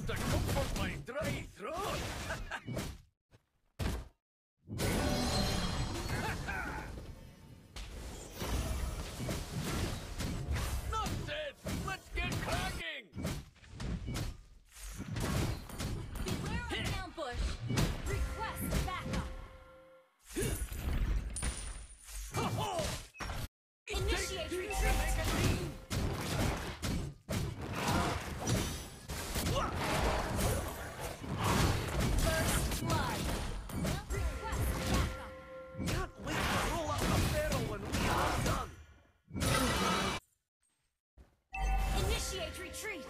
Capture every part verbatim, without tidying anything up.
something to comfort my dry throat. Not dead. Let's get cracking. Beware of an ambush. Request backup. Initiate retreat. First blood. Request backup. Can't wait to roll out the barrel when we are done. Initiate retreat.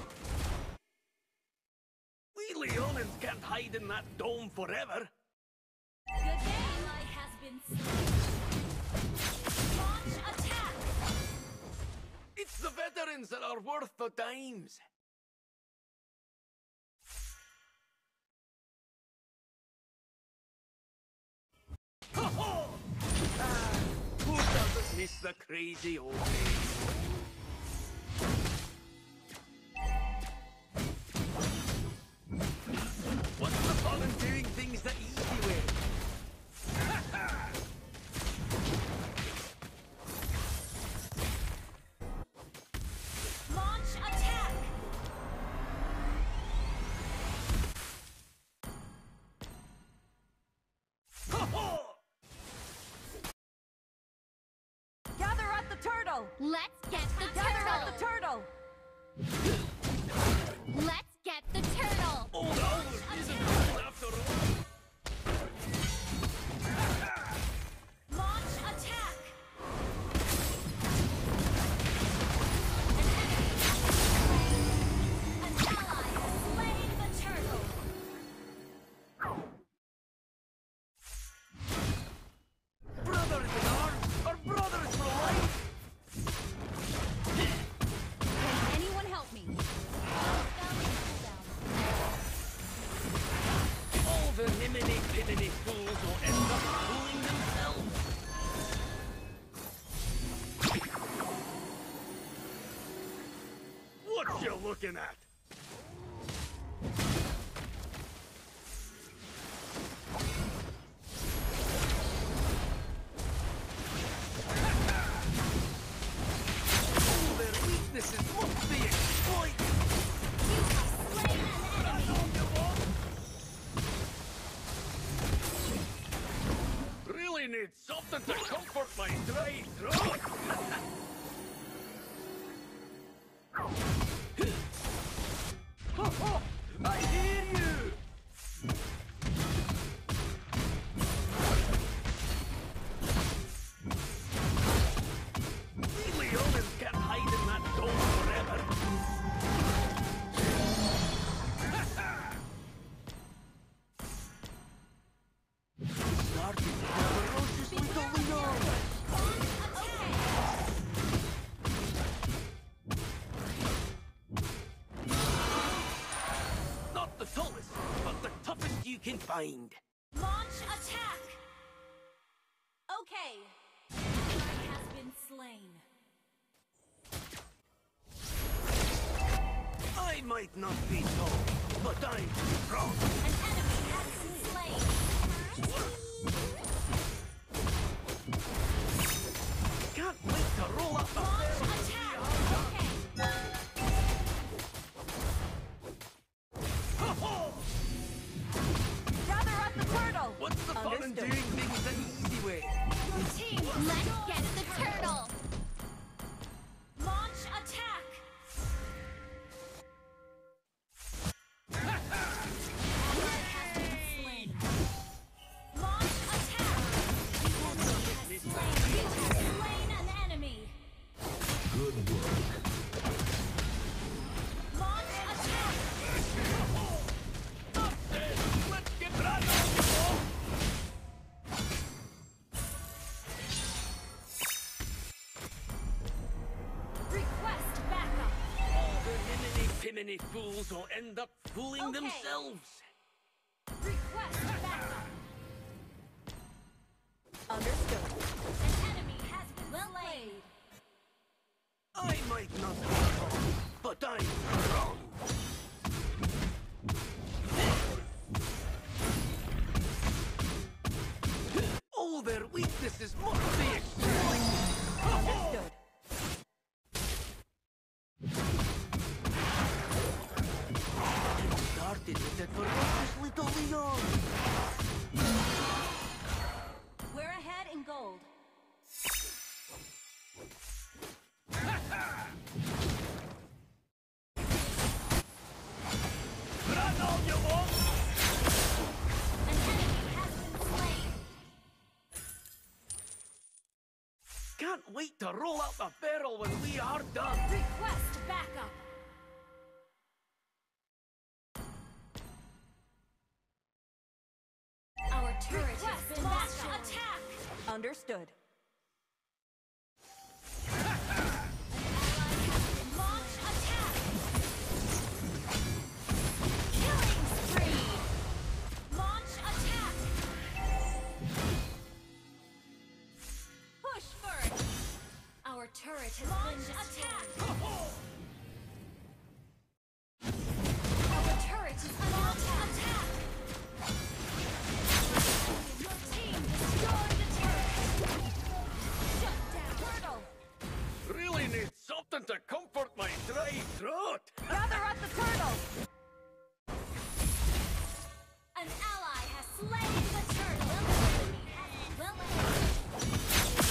We Leonins can't hide in that dome forever. Good game. I has been slain. Launch attack. It's the veterans that are worth the dimes. Ho-ho! Ah, who doesn't miss the crazy old days? What's the fun in doing things the easy way? Launch attack. Ho-ho! Gather at the turtle! Let's get the Gather at the turtle! turtle! Let's get the turtle! Old Albert isn't old after all. Launch attack. An ally has slain the turtle. Brothers in arms are brothers for life. Can anyone help me? All the niminy-piminy fools will end up fooling themselves. What you looking at? All their weaknesses must be exploited. You have slain an enemy. Really need something to comfort my dry throat. Ho, ho! I hear you! We Leonins can't hide in that dome forever. Started ferociously going on. Not the tallest, but the toughest you can find. Launch attack. Okay. Ally has been slain. I might not be tall, but I'm strong. An enemy has been slain. Can't wait to roll up the Launch barrel. attack. Okay. Ho-ho! Gather at the turtle! What's the fun in Understood. doing things the easy way? Your team Let's destroyed get the turtle! Launch attack. Ally has been slain. Launch attack. The enemy has slain. You have slain an enemy. Good work. Launch attack. Not dead. Let's get right on, you all. Request backup. All the niminy-piminy fools will end up fooling Okay. themselves. Request backup. Understood. An enemy has been slain. I might not be tall, but I'm strong. All their weaknesses must be exploited. Understood. Started with it for this little Leon. We're ahead in gold. Run all you want. An enemy has been slain. Can't wait to roll out the barrel when we are done. Request backup. Our turret has been destroyed. Attack. Understood. Launch attack. Killing spree. Launch attack. Push first. Our turret has been destroyed. Our turret is under attack. Your team destroyed the turret. Shut down. Turtle. Really need something to comfort my dry throat. Gather at the turtle. An ally has slain the turtle. Well played.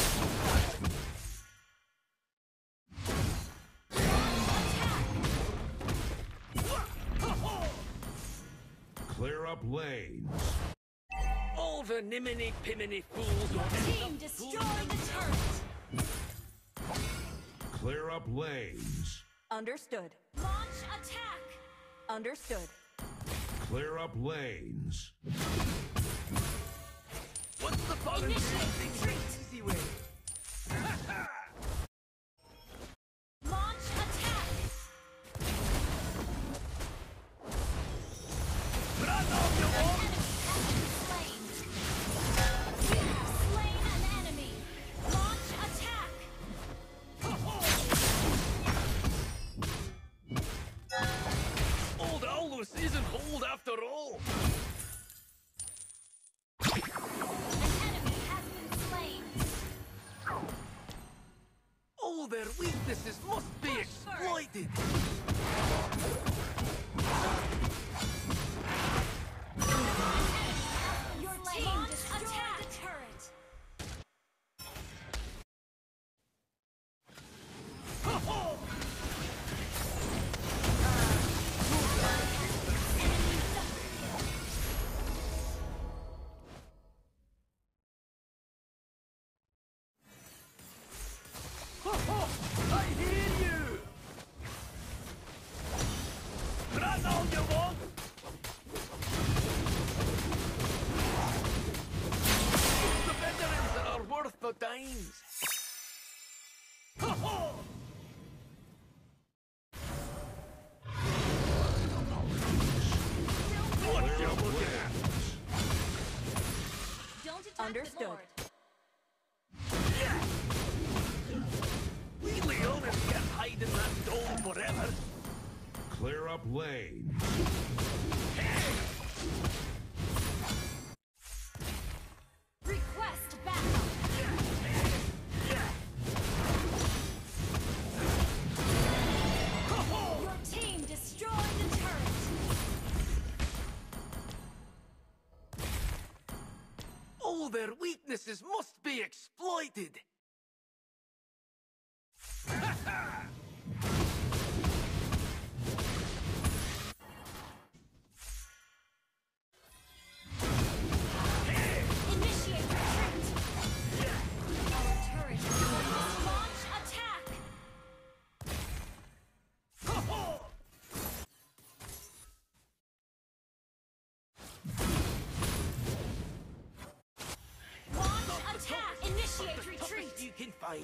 Clear up lanes. All the niminy piminy fools will end Team up destroy fooling the turret. Clear up lanes. Understood. Launch attack. Understood. Clear up lanes. What's the fun in Initiate doing things the easy way? Launch attack. Run all you An want. enemy has been slain. You have slain an enemy. Launch attack. Old Aulus isn't old after all. An enemy has been slain. All their weaknesses must be exploited. Your team destroyed the turret. I hear you. Run all you want. The veterans that are worth the dimes. What you looking at? Don't attack Understood. the board. We Leonis can't hide in that dome forever. Clear up lanes. Request backup. Your team destroyed the turret. All their weaknesses must be exploited. Initiate retreat. Our turret is under launch attack. Launch attack. Initiate retreat. You can find.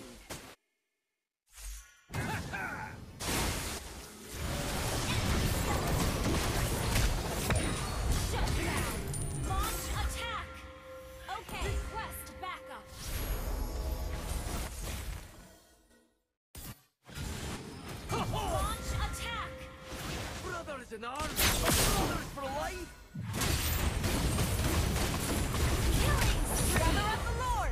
Shut down. Launch attack. Okay. Request backup. Launch attack. Brothers in arms, brothers for life. Killing spree. Gather at the Lord.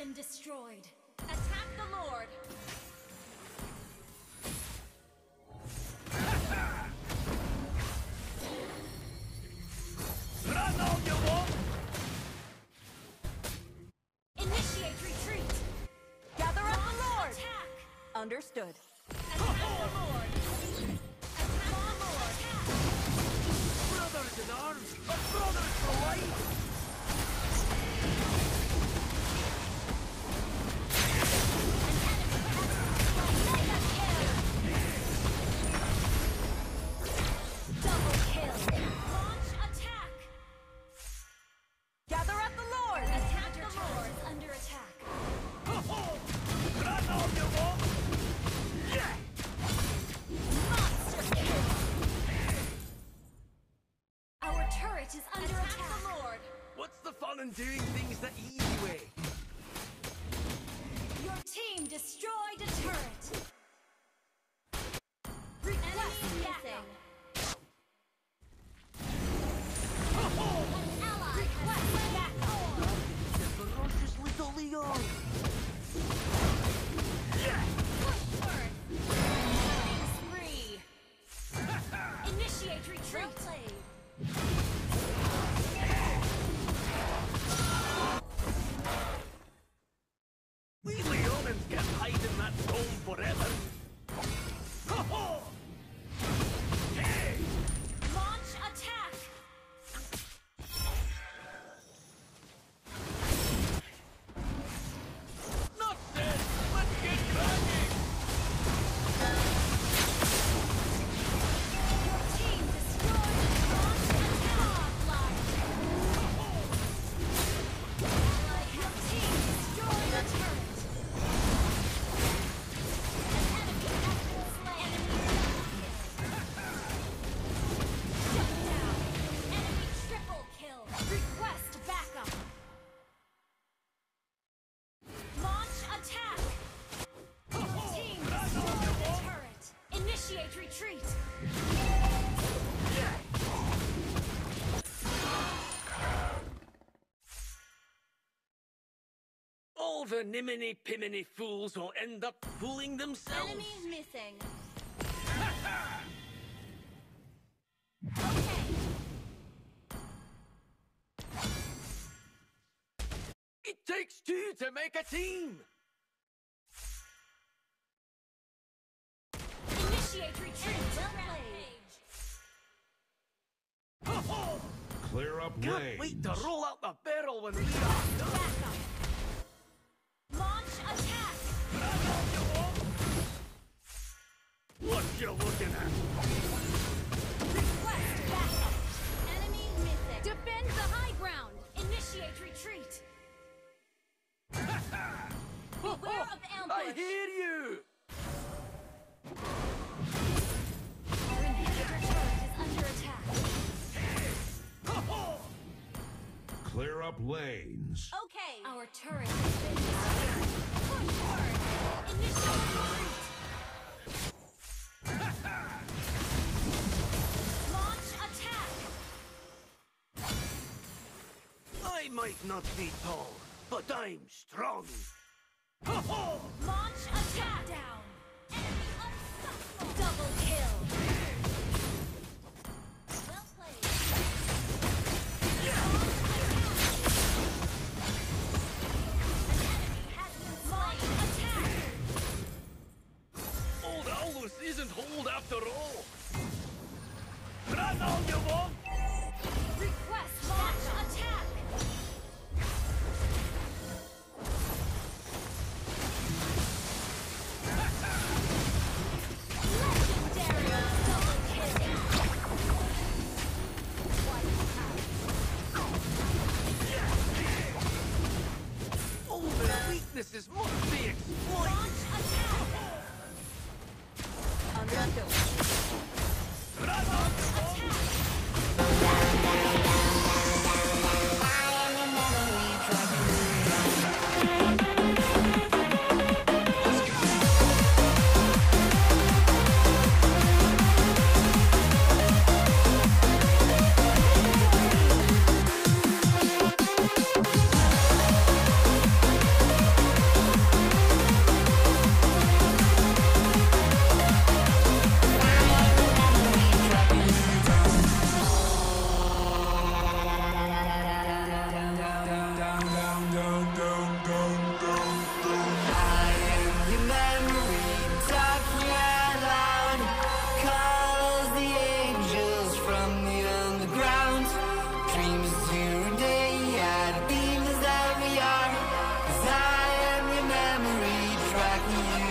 been destroyed. Attack the Lord. Run all you want! Initiate retreat. Gather up the Lord. Attack. Understood. Attack the Lord. Attack the Lord. Brothers in arms, but brothers for life! Mega kill. Double kill. Launch attack. Gather up the Lord. Attack the Lord is under attack. Ho-ho! Run all you want! Yeah! Monster kill. Our turret is under attack. Attack the Lord. What's the fun in doing things the easy way? Your team destroyed a turret. Request backup. An ally request backup. The ferocious little Leon! Yeah! Push first. Killing spree. Initiate retreat. We Leonans can hide in that dome forever! Ho-ho! Hey! Launch attack. Not dead! Let's get cracking! Your team destroyed a launch attack. Your team destroyed a turret. An enemy has been slain. Shut down. Enemy triple kill. Request backup. Launch attack. Your team destroyed the turret. Initiate retreat. All the niminy-piminy fools will end up fooling themselves! Enemy missing. Okay. It takes two to make a team! Initiate retreat. Well played. Ho-ho! Clear up Can't lanes. wait to roll out the barrel when we are Request done! backup. Launch attack. Run all you want! What you looking at? Request backup. Enemy missing. Defend the high ground. Initiate retreat. Beware of ambush. I hear you! Our inhibitor turret is under attack. Ho-ho! Clear up lanes. Okay. Our turret has been destroyed. Push forward. Initiate retreat. Launch attack. I might not be tall, but I'm strong! Ho-ho! Launch attack. Down. Enemy unstoppable. Double kill. Well played. Launch attack. Old Aulus isn't old after all! Run all you want! Request launch attack. Legendary double kill. All their weaknesses must be exploited! Launch attack. Understood. Run all you want! Attack. tracking you.